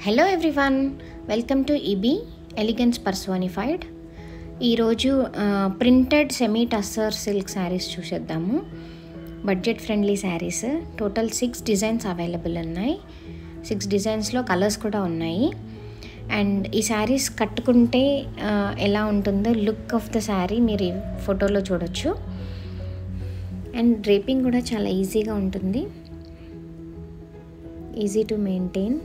Hello everyone, welcome to IBHI Elegance personified. ఈరోజు printed semi tussar silk saris చూసేద్దాము. Budget friendly saris. Total 6 designs available ఉన్నాయి. 6 డిజైన్స్లో colours కూడా ఉన్నాయి. And ఈ శారీస్ కట్టుకుంటే ఎలా ఉంటుందో లుక్ ఆఫ్ ద శారీ మీరు ఈ ఫోటోలో చూడొచ్చు. అండ్ డ్రేపింగ్ కూడా చాలా ఈజీగా ఉంటుంది, easy to maintain.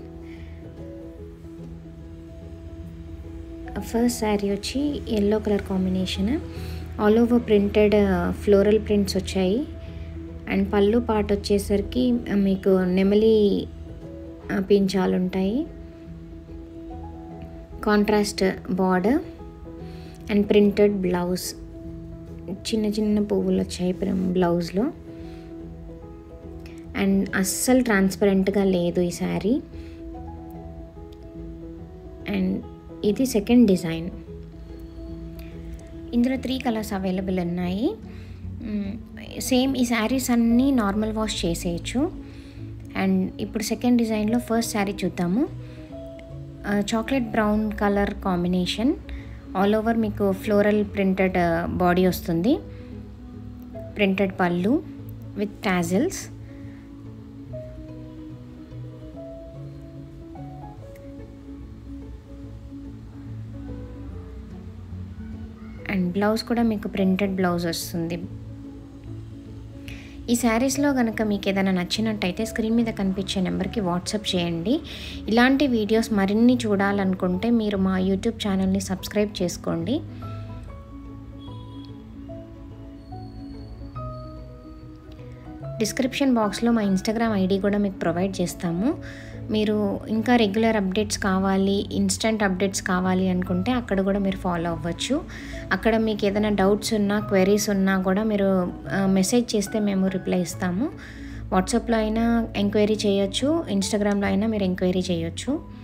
First sari వచ్చి yellow colour combination, all over printed floral prints వచ్చాయి. అండ్ పళ్ళు పార్ట్ వచ్చేసరికి మీకు నెమలి పించాలు ఉంటాయి, contrast border and printed blouse. చిన్న చిన్న పువ్వులు వచ్చాయి బ్లౌజ్లో. అండ్ అస్సలు ట్రాన్స్పరెంట్గా లేదు ఈ శారీ. అండ్ ఇది సెకండ్ డిజైన్. ఇందులో 3 కలర్స్ అవైలబుల్ ఉన్నాయి. సేమ్ ఈ శారీస్ అన్నీ నార్మల్ వాష్ చేసేయచ్చు. అండ్ ఇప్పుడు సెకండ్ డిజైన్లో ఫస్ట్ శారీ చూద్దాము. Chocolate brown colour combination, all over మీకు ఫ్లోరల్ ప్రింటెడ్ బాడీ వస్తుంది, ప్రింటెడ్ పళ్ళు విత్ టాజిల్స్. అండ్ బ్లౌజ్ కూడా మీకు ప్రింటెడ్ బ్లౌజ్ వస్తుంది. ఈ శారీస్లో కనుక మీకు ఏదైనా నచ్చినట్టయితే స్క్రీన్ మీద కనిపించే నెంబర్కి వాట్సాప్ చేయండి. ఇలాంటి వీడియోస్ మరిన్ని చూడాలనుకుంటే మీరు మా యూట్యూబ్ ఛానల్ని సబ్స్క్రైబ్ చేసుకోండి. డిస్క్రిప్షన్ బాక్స్లో మా ఇన్స్టాగ్రామ్ ఐడి కూడా మీకు ప్రొవైడ్ చేస్తాము. మీరు ఇంకా రెగ్యులర్ అప్డేట్స్ కావాలి, ఇన్స్టెంట్ అప్డేట్స్ కావాలి అనుకుంటే అక్కడ కూడా మీరు ఫాలో అవ్వచ్చు. అక్కడ మీకు ఏదైనా డౌట్స్ ఉన్నా, క్వెరీస్ ఉన్నా కూడా మీరు మెసేజ్ చేస్తే మేము రిప్లై ఇస్తాము. వాట్సాప్లో అయినా ఎంక్వైరీ చేయొచ్చు, ఇన్స్టాగ్రామ్లో అయినా మీరు ఎంక్వైరీ చేయొచ్చు.